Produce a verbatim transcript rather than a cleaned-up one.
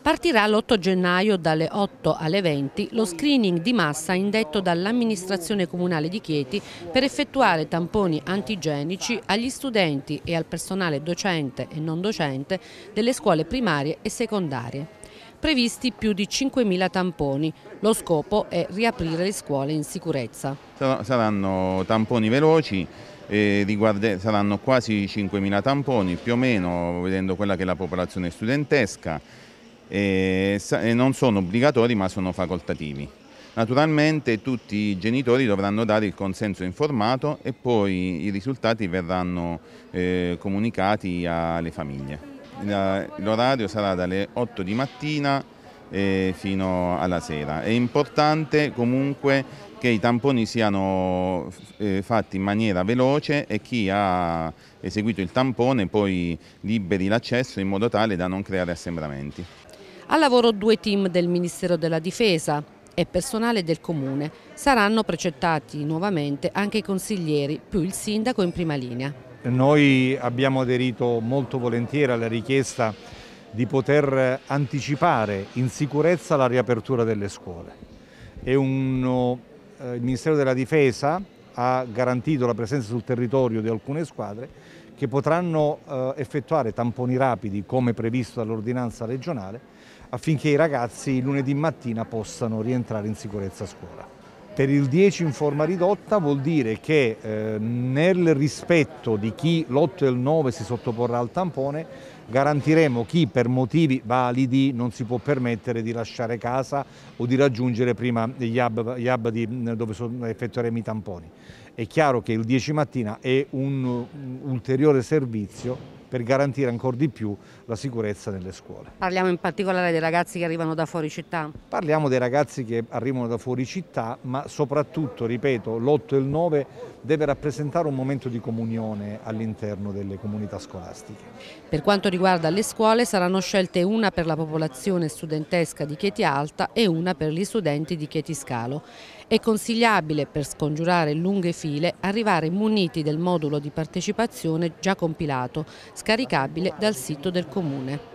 Partirà l'otto gennaio dalle otto alle venti lo screening di massa indetto dall'amministrazione comunale di Chieti per effettuare tamponi antigenici agli studenti e al personale docente e non docente delle scuole primarie e secondarie. Previsti più di cinquemila tamponi. Lo scopo è riaprire le scuole in sicurezza. Saranno tamponi veloci, eh, riguarde, saranno quasi cinquemila tamponi più o meno, vedendo quella che è la popolazione studentesca. E non sono obbligatori ma sono facoltativi. Naturalmente tutti i genitori dovranno dare il consenso informato e poi i risultati verranno eh, comunicati alle famiglie. L'orario sarà dalle otto di mattina eh, fino alla sera. È importante comunque che i tamponi siano eh, fatti in maniera veloce e chi ha eseguito il tampone poi liberi l'accesso in modo tale da non creare assembramenti. Al lavoro due team del Ministero della Difesa e personale del Comune. Saranno precettati nuovamente anche i consiglieri, più il sindaco in prima linea. Noi abbiamo aderito molto volentieri alla richiesta di poter anticipare in sicurezza la riapertura delle scuole. È un, eh, il Ministero della Difesa ha garantito la presenza sul territorio di alcune squadre che potranno eh, effettuare tamponi rapidi come previsto dall'ordinanza regionale affinché i ragazzi lunedì mattina possano rientrare in sicurezza a scuola. Per il dieci in forma ridotta vuol dire che eh, nel rispetto di chi l'otto e il nove si sottoporrà al tampone garantiremo chi per motivi validi non si può permettere di lasciare casa o di raggiungere prima gli hub, gli hub di, dove effettueremo i tamponi. È chiaro che il dieci mattina è un, un ulteriore servizio per garantire ancora di più la sicurezza nelle scuole. Parliamo in particolare dei ragazzi che arrivano da fuori città? Parliamo dei ragazzi che arrivano da fuori città, ma soprattutto, ripeto, l'otto e il nove deve rappresentare un momento di comunione all'interno delle comunità scolastiche. Per quanto riguarda le scuole saranno scelte una per la popolazione studentesca di Chieti Alta e una per gli studenti di Chieti Scalo. È consigliabile, per scongiurare lunghe file, arrivare muniti del modulo di partecipazione già compilato, scaricabile dal sito del Comune.